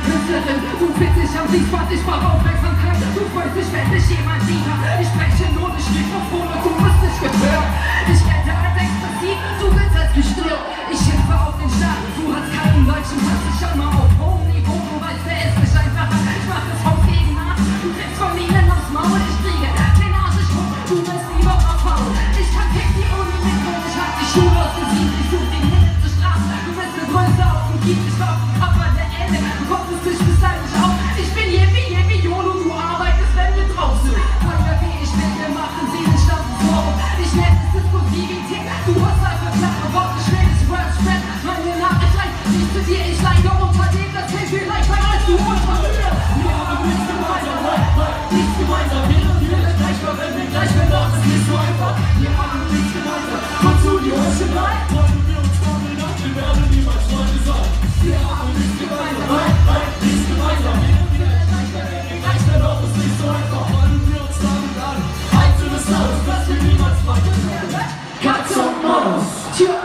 Künstlerin, du witzig am Dienstpart, ich brauch Aufmerksamkeit. Du freust dich, wenn dich jemand sieht. Ich spreche nur durch Mikrofone, du wirst nicht gehört. Ich gelte als expressiv, du willst als gestört. Ich helfe auf den Start, du hast keinen deutschen Pass. Ich schau mal auf hohem Niveau, du weißt, wer ist nicht einfacher. Ich mach das Haus gegen Arsch, du kriegst von ihnen aufs Maul. Ich kriege den Arsch, ich guck, du willst lieber abhauen. Ich kann kick die Uni mit und ich hab die Schule ausgesehen. Ich such die Mitte zur Straße, du bist eine Größe auf dem Kiez. Ich war auf dem Cover der Ende, du kommst es durch bis dahin nicht auf. Ich bin Jebi Yolo, du arbeitest, wenn wir draußen. Feuer wie ich will, wir machen sie den Status quo. Ich nenne es Diskusivität, du hast einfach klare Worte, schnelles Word, spread meine Nachricht rein. Nicht zu dir, ich leide unter dem, das hilft mir leichter als du unter mir. Wir haben nichts gemeinsam, nichts gemeinsam. Wir sind gleich, wenn wir gleich werden, das ist nicht so einfach. Wir haben nichts gemeinsam. Komm zu die Heuchelei. Wollen wir uns formeln ab, wir werden niemals Freunde sein. Wir haben nichts gemeinsam, nichts gemeinsam. Wir sind gleich, wenn wir gleich werden, das ist nicht so einfach. Wollen wir uns damit an, einzelnes Haus, dass wir niemals Freunde sein. Katz und Maus. Tja.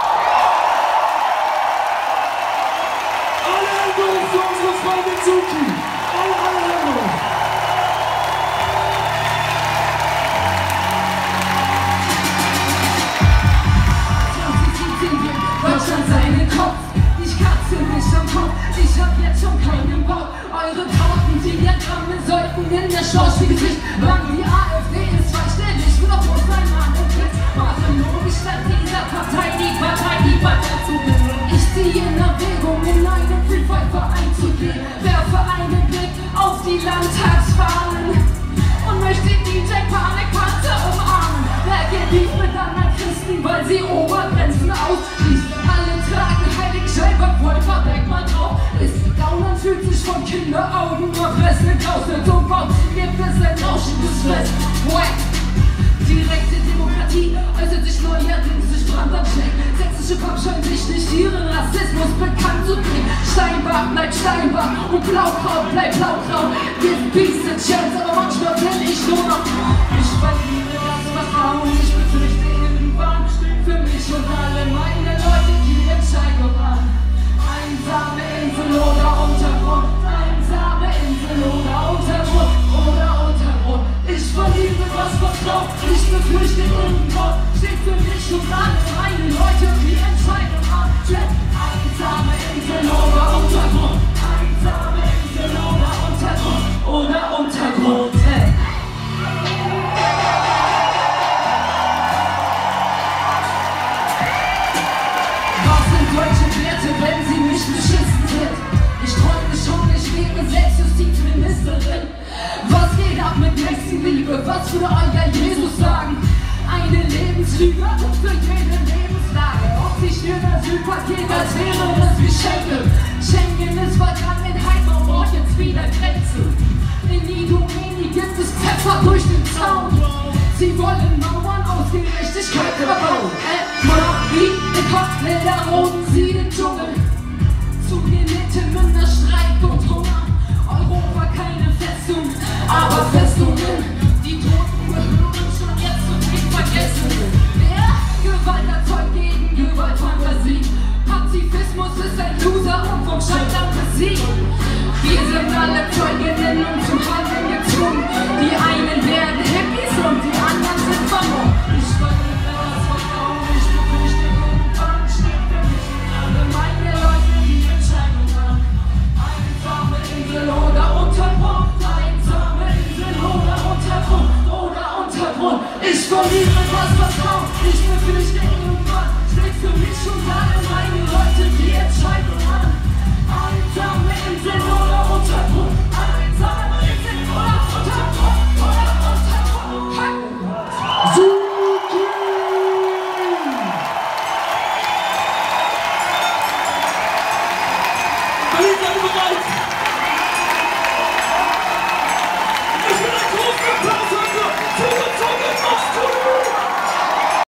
Alle Hände für unsere Freundin Suki. Alle Hände. Deutschland seinen Kopf, ich kratze mich am Kopf, ich hab jetzt schon keinen Bock. Eure Tortendiagramme sollten in der Schauspielgesicht lang. Die AfD ist zweistellig, nur noch muss ein Mann und Witz. Warum statt dieser Partei die dazu bin. Ich ziehe in Erwägung, in einen Free Fight Verein zu gehen. Werfe einen Blick auf die Landtagswahlen und möchte DJ Panikpanzer umarmen. Wer geht nicht mit anderen Christen, weil sie Obergrenzen ausschließt. Alle tragen Heiligenschein, Wolfer, denk mal drauf. Ist Gaunern fühlt sich von Kinderaugen erpressen, Klausel zum Baum. Gibt es ein rauschendes Fest. Wack. Direkte Demokratie äußert sich neuerdings durch Brandanschläge. Sächsische Pub scheuen sich nicht ihren Rassismus bekannt zu bringen. Steinbach bleibt Steinbach und Blaukraut bleibt Blaukraut. Wir sind Beast and Chance, aber manchmal will ich nur noch. Ich verliere das Vertrauen, ich befürchte irgendwann für mich und alle meine Leute die Entscheidung an. Einsame Insel oder Untergrund, einsame Insel oder Untergrund oder Untergrund. Ich verliere das Vertrauen, ich befürchte irgendwann steht für mich und alle meine Leute die Entscheidung an. Einsame Insel oder Untergrund, einsame Insel oder Untergrund oder Untergrund. Hey. Deutsche Werte, wenn sie nicht beschissen sind. Ich träume schon, ich wäre Selbstjustizministerin. Was geht ab mit Nächstenliebe? Was würde euer Jesus sagen? Eine Lebenslüge und für jede Lebenslage. Ob sich für das Asylpaket, als wäre das wie Schengen. Schengen ist Vergangenheit, man braucht jetzt wieder Grenzen. In Idomeni gibt es Pfeffer durch den Zaun. Sie wollen Mauern aus Gerechtigkeit verbauen. Wie im Cocktail, da roten sie den Dschungel. Zu gelittener Streik und Hunger. Europa keine Festung, aber Festungen. Die Toten gehören schon jetzt und nicht vergessen. Wer Gewalt erzeugt gegen Gewaltfantasie. Pazifismus ist ein Loser und vom Scheitern besiegt. Wir sind alle Zeuginnen und zum Handeln gezwungen. Die einen werden Hippies und die anderen sind vermummt. Ich verliere das Vertrauen, ich befürchte irgendwann steht für mich und alle meine Leute die Entscheidung an. Einsame Insel oder Untergrund, einsame Insel oder Untergrund oder Untergrund. Ich verliere das Vertrauen, ich befürchte irgendwann steht für mich und alle meine Leute die Entscheidung an. Einsame Insel oder Untergrund, einsame Insel oder Untergrund oder Untergrund. Hey. Suki! Berlin, seid ihr bereit?